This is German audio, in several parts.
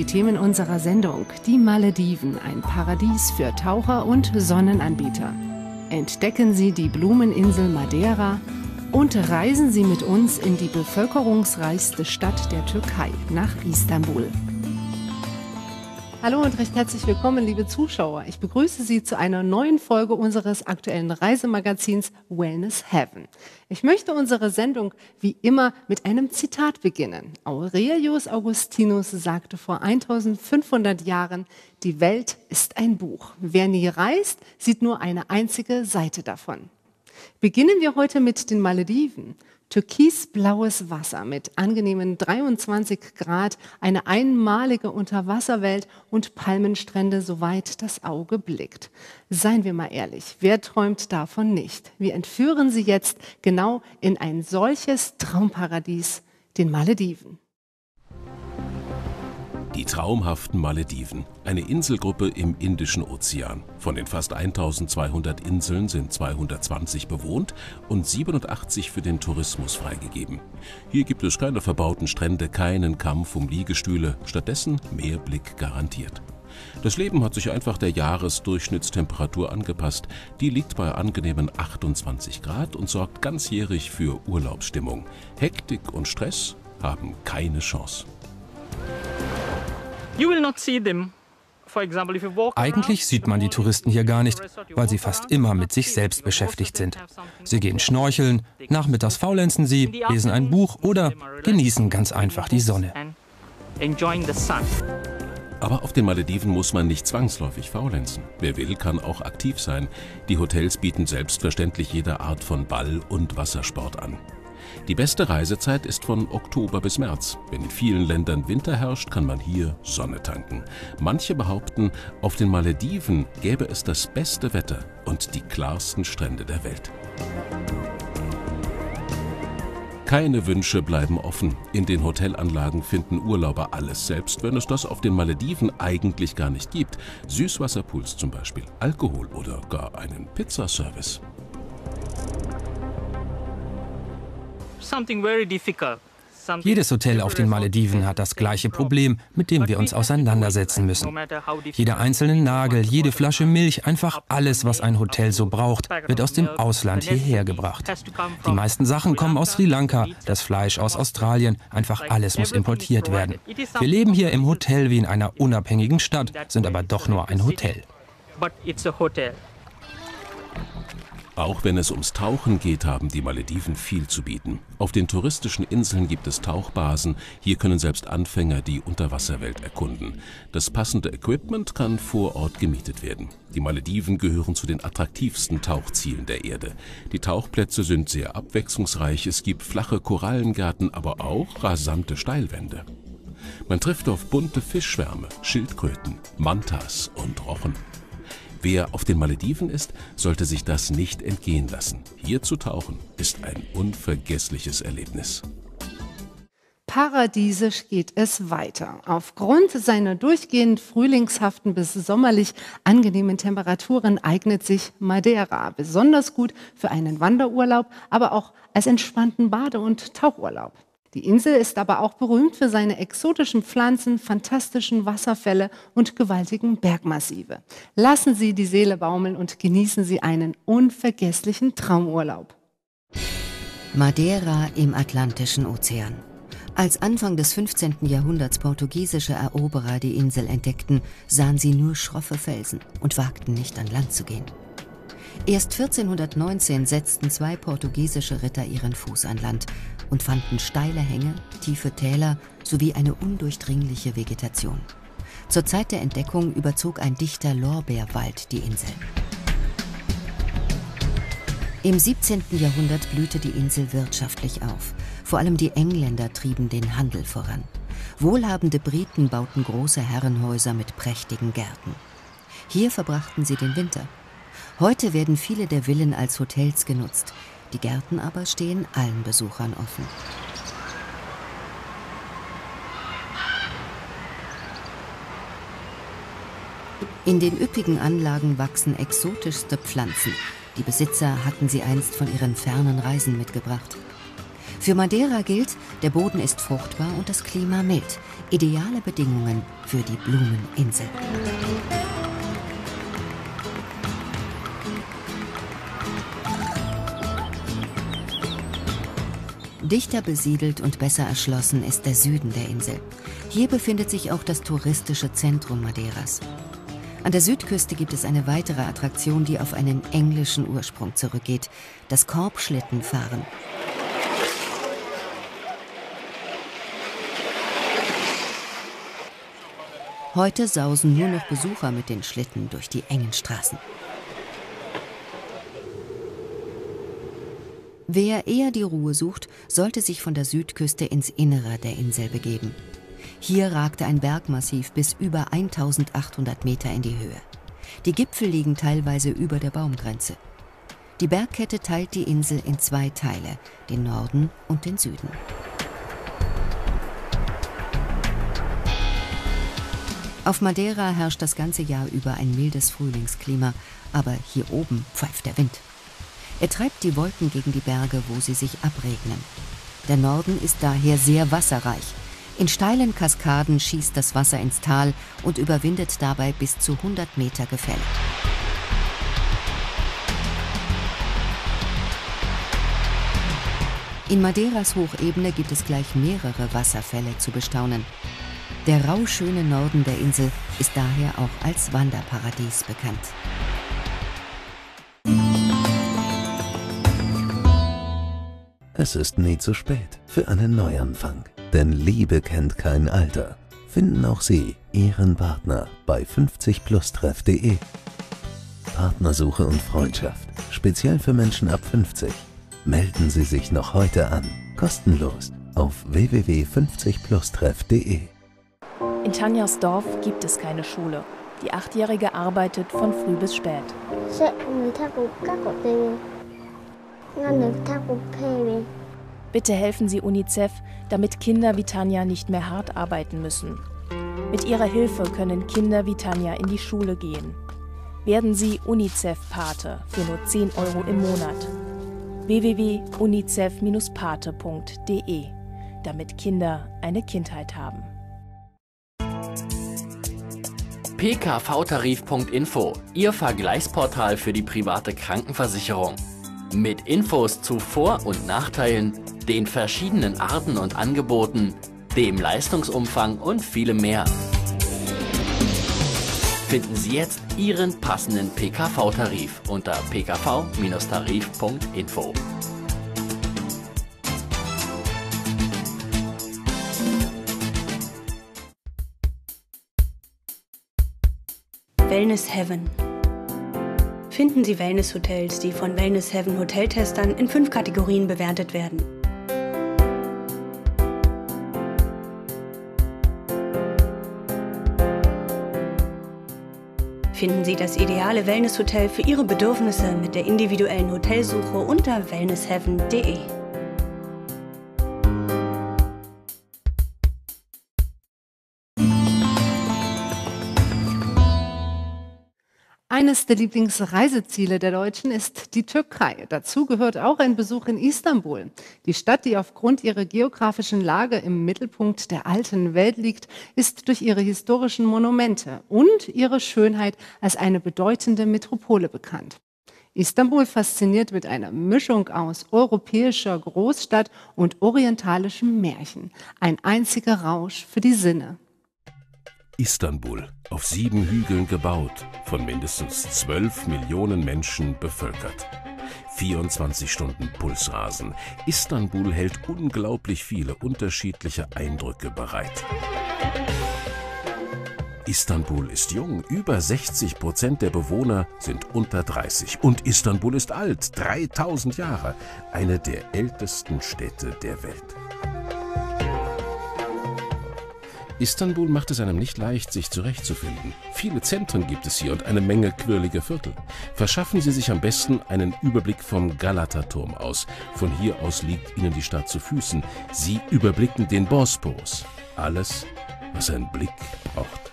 Themen unserer Sendung. Die Malediven, ein Paradies für Taucher und Sonnenanbieter. Entdecken Sie die Blumeninsel Madeira und reisen Sie mit uns in die bevölkerungsreichste Stadt der Türkei, nach Istanbul. Hallo und recht herzlich willkommen, liebe Zuschauer. Ich begrüße Sie zu einer neuen Folge unseres aktuellen Reisemagazins Wellness Heaven. Ich möchte unsere Sendung wie immer mit einem Zitat beginnen. Aurelius Augustinus sagte vor 1500 Jahren, die Welt ist ein Buch. Wer nie reist, sieht nur eine einzige Seite davon. Beginnen wir heute mit den Malediven. Türkisblaues Wasser mit angenehmen 23 Grad, eine einmalige Unterwasserwelt und Palmenstrände, soweit das Auge blickt. Seien wir mal ehrlich, wer träumt davon nicht? Wir entführen Sie jetzt genau in ein solches Traumparadies, den Malediven. Die traumhaften Malediven, eine Inselgruppe im Indischen Ozean. Von den fast 1200 Inseln sind 220 bewohnt und 87 für den Tourismus freigegeben. Hier gibt es keine verbauten Strände, keinen Kampf um Liegestühle, stattdessen Meerblick garantiert. Das Leben hat sich einfach der Jahresdurchschnittstemperatur angepasst. Die liegt bei angenehmen 28 Grad und sorgt ganzjährig für Urlaubsstimmung. Hektik und Stress haben keine Chance. Eigentlich sieht man die Touristen hier gar nicht, weil sie fast immer mit sich selbst beschäftigt sind. Sie gehen schnorcheln, nachmittags faulenzen sie, lesen ein Buch oder genießen ganz einfach die Sonne. Aber auf den Malediven muss man nicht zwangsläufig faulenzen. Wer will, kann auch aktiv sein. Die Hotels bieten selbstverständlich jede Art von Ball- und Wassersport an. Die beste Reisezeit ist von Oktober bis März. Wenn in vielen Ländern Winter herrscht, kann man hier Sonne tanken. Manche behaupten, auf den Malediven gäbe es das beste Wetter und die klarsten Strände der Welt. Keine Wünsche bleiben offen. In den Hotelanlagen finden Urlauber alles, selbst wenn es das auf den Malediven eigentlich gar nicht gibt. Süßwasserpools zum Beispiel, Alkohol oder gar einen Pizzaservice. Jedes Hotel auf den Malediven hat das gleiche Problem, mit dem wir uns auseinandersetzen müssen. Jeder einzelne Nagel, jede Flasche Milch, einfach alles, was ein Hotel so braucht, wird aus dem Ausland hierher gebracht. Die meisten Sachen kommen aus Sri Lanka, das Fleisch aus Australien, einfach alles muss importiert werden. Wir leben hier im Hotel wie in einer unabhängigen Stadt, sind aber doch nur ein Hotel. Auch wenn es ums Tauchen geht, haben die Malediven viel zu bieten. Auf den touristischen Inseln gibt es Tauchbasen. Hier können selbst Anfänger die Unterwasserwelt erkunden. Das passende Equipment kann vor Ort gemietet werden. Die Malediven gehören zu den attraktivsten Tauchzielen der Erde. Die Tauchplätze sind sehr abwechslungsreich. Es gibt flache Korallengärten, aber auch rasante Steilwände. Man trifft auf bunte Fischschwärme, Schildkröten, Mantas und Rochen. Wer auf den Malediven ist, sollte sich das nicht entgehen lassen. Hier zu tauchen ist ein unvergessliches Erlebnis. Paradiesisch geht es weiter. Aufgrund seiner durchgehend frühlingshaften bis sommerlich angenehmen Temperaturen eignet sich Madeira besonders gut für einen Wanderurlaub, aber auch als entspannten Bade- und Tauchurlaub. Die Insel ist aber auch berühmt für seine exotischen Pflanzen, fantastischen Wasserfälle und gewaltigen Bergmassive. Lassen Sie die Seele baumeln und genießen Sie einen unvergesslichen Traumurlaub. Madeira im Atlantischen Ozean. Als Anfang des 15. Jahrhunderts portugiesische Eroberer die Insel entdeckten, sahen sie nur schroffe Felsen und wagten nicht an Land zu gehen. Erst 1419 setzten 2 portugiesische Ritter ihren Fuß an Land und fanden steile Hänge, tiefe Täler sowie eine undurchdringliche Vegetation. Zur Zeit der Entdeckung überzog ein dichter Lorbeerwald die Insel. Im 17. Jahrhundert blühte die Insel wirtschaftlich auf. Vor allem die Engländer trieben den Handel voran. Wohlhabende Briten bauten große Herrenhäuser mit prächtigen Gärten. Hier verbrachten sie den Winter. Heute werden viele der Villen als Hotels genutzt. Die Gärten aber stehen allen Besuchern offen. In den üppigen Anlagen wachsen exotischste Pflanzen. Die Besitzer hatten sie einst von ihren fernen Reisen mitgebracht. Für Madeira gilt, der Boden ist fruchtbar und das Klima mild. Ideale Bedingungen für die Blumeninsel. Dichter besiedelt und besser erschlossen ist der Süden der Insel. Hier befindet sich auch das touristische Zentrum Madeiras. An der Südküste gibt es eine weitere Attraktion, die auf einen englischen Ursprung zurückgeht: das Korbschlittenfahren. Heute sausen nur noch Besucher mit den Schlitten durch die engen Straßen. Wer eher die Ruhe sucht, sollte sich von der Südküste ins Innere der Insel begeben. Hier ragte ein Bergmassiv bis über 1800 Meter in die Höhe. Die Gipfel liegen teilweise über der Baumgrenze. Die Bergkette teilt die Insel in zwei Teile, den Norden und den Süden. Auf Madeira herrscht das ganze Jahr über ein mildes Frühlingsklima, aber hier oben pfeift der Wind. Er treibt die Wolken gegen die Berge, wo sie sich abregnen. Der Norden ist daher sehr wasserreich. In steilen Kaskaden schießt das Wasser ins Tal und überwindet dabei bis zu 100 Meter Gefälle. In Madeiras Hochebene gibt es gleich mehrere Wasserfälle zu bestaunen. Der rauschöne Norden der Insel ist daher auch als Wanderparadies bekannt. Es ist nie zu spät für einen Neuanfang, denn Liebe kennt kein Alter. Finden auch Sie Ihren Partner bei 50plustreff.de. Partnersuche und Freundschaft, speziell für Menschen ab 50. Melden Sie sich noch heute an, kostenlos auf www.50plustreff.de. In Tanjas Dorf gibt es keine Schule. Die 8-Jährige arbeitet von früh bis spät. Bitte helfen Sie UNICEF, damit Kinder wie Tanja nicht mehr hart arbeiten müssen. Mit Ihrer Hilfe können Kinder wie Tanja in die Schule gehen. Werden Sie UNICEF-Pate für nur 10 € im Monat. www.unicef-pate.de, damit Kinder eine Kindheit haben. pkvtarif.info, Ihr Vergleichsportal für die private Krankenversicherung. Mit Infos zu Vor- und Nachteilen, den verschiedenen Arten und Angeboten, dem Leistungsumfang und vielem mehr. Finden Sie jetzt Ihren passenden PKV-Tarif unter pkv-tarif.info. Wellness Heaven. Finden Sie Wellness-Hotels, die von Wellness Heaven Hoteltestern in 5 Kategorien bewertet werden. Finden Sie das ideale Wellness-Hotel für Ihre Bedürfnisse mit der individuellen Hotelsuche unter wellnessheaven.de. Eines der Lieblingsreiseziele der Deutschen ist die Türkei. Dazu gehört auch ein Besuch in Istanbul. Die Stadt, die aufgrund ihrer geografischen Lage im Mittelpunkt der alten Welt liegt, ist durch ihre historischen Monumente und ihre Schönheit als eine bedeutende Metropole bekannt. Istanbul fasziniert mit einer Mischung aus europäischer Großstadt und orientalischem Märchen. Ein einziger Rausch für die Sinne. Istanbul, auf 7 Hügeln gebaut, von mindestens 12 Millionen Menschen bevölkert. 24 Stunden Pulsrasen. Istanbul hält unglaublich viele unterschiedliche Eindrücke bereit. Istanbul ist jung, über 60% der Bewohner sind unter 30. Und Istanbul ist alt, 3000 Jahre, eine der ältesten Städte der Welt. Istanbul macht es einem nicht leicht, sich zurechtzufinden. Viele Zentren gibt es hier und eine Menge quirlige Viertel. Verschaffen Sie sich am besten einen Überblick vom Galata-Turm aus. Von hier aus liegt Ihnen die Stadt zu Füßen. Sie überblicken den Bosporus. Alles, was ein Blick braucht.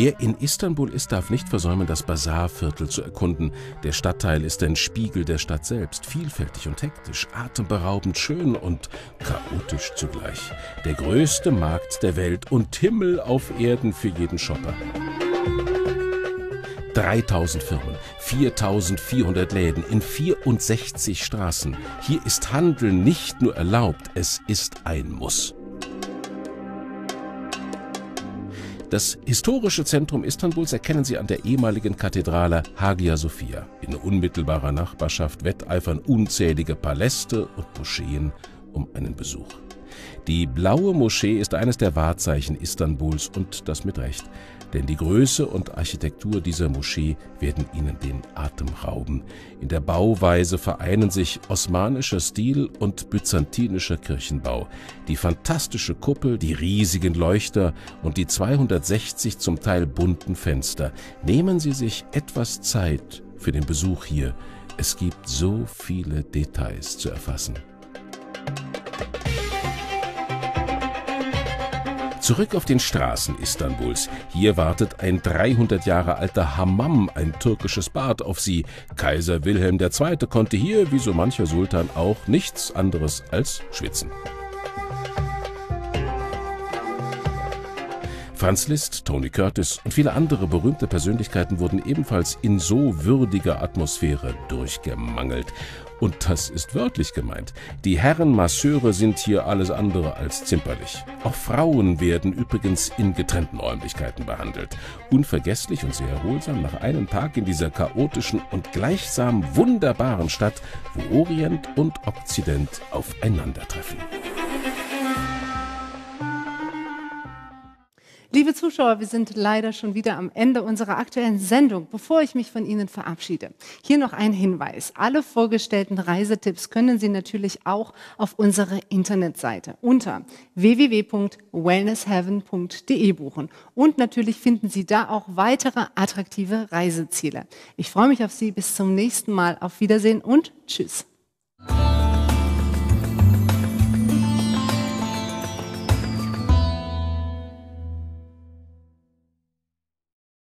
Wer in Istanbul ist, darf nicht versäumen, das Basarviertel zu erkunden. Der Stadtteil ist ein Spiegel der Stadt selbst, vielfältig und hektisch, atemberaubend schön und chaotisch zugleich. Der größte Markt der Welt und Himmel auf Erden für jeden Shopper. 3000 Firmen, 4400 Läden in 64 Straßen. Hier ist Handel nicht nur erlaubt, es ist ein Muss. Das historische Zentrum Istanbuls erkennen Sie an der ehemaligen Kathedrale Hagia Sophia. In unmittelbarer Nachbarschaft wetteifern unzählige Paläste und Moscheen um einen Besuch. Die Blaue Moschee ist eines der Wahrzeichen Istanbuls und das mit Recht. Denn die Größe und Architektur dieser Moschee werden Ihnen den Atem rauben. In der Bauweise vereinen sich osmanischer Stil und byzantinischer Kirchenbau. Die fantastische Kuppel, die riesigen Leuchter und die 260 zum Teil bunten Fenster. Nehmen Sie sich etwas Zeit für den Besuch hier. Es gibt so viele Details zu erfassen. Zurück auf den Straßen Istanbuls. Hier wartet ein 300 Jahre alter Hammam, ein türkisches Bad, auf Sie. Kaiser Wilhelm II. Konnte hier, wie so mancher Sultan auch, nichts anderes als schwitzen. Franz Liszt, Tony Curtis und viele andere berühmte Persönlichkeiten wurden ebenfalls in so würdiger Atmosphäre durchgemangelt. Und das ist wörtlich gemeint. Die Herren Masseure sind hier alles andere als zimperlich. Auch Frauen werden übrigens in getrennten Räumlichkeiten behandelt. Unvergesslich und sehr erholsam nach einem Tag in dieser chaotischen und gleichsam wunderbaren Stadt, wo Orient und Okzident aufeinandertreffen. Liebe Zuschauer, wir sind leider schon wieder am Ende unserer aktuellen Sendung. Bevor ich mich von Ihnen verabschiede, hier noch ein Hinweis. Alle vorgestellten Reisetipps können Sie natürlich auch auf unserer Internetseite unter www.wellnessheaven.de buchen. Und natürlich finden Sie da auch weitere attraktive Reiseziele. Ich freue mich auf Sie. Bis zum nächsten Mal. Auf Wiedersehen und tschüss.